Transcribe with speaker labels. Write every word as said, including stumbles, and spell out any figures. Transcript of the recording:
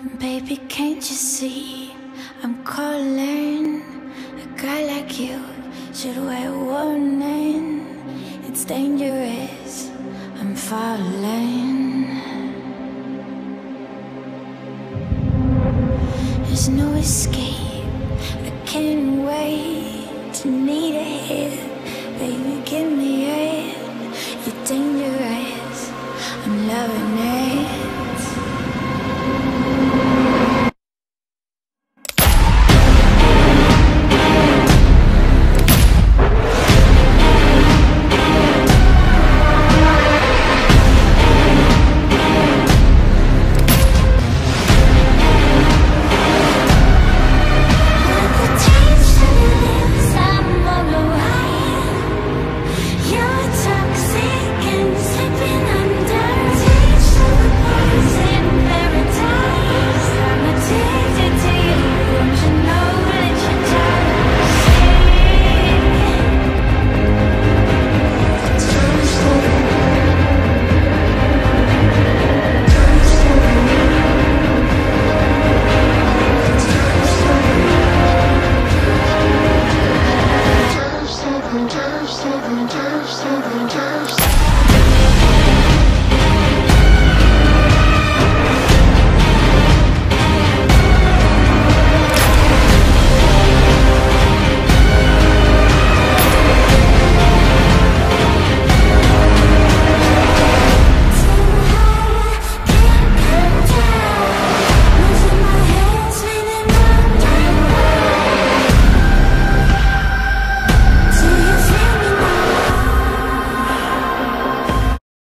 Speaker 1: Baby, can't you see I'm calling? A guy like you should wear warning. It's dangerous, I'm falling. There's no escape.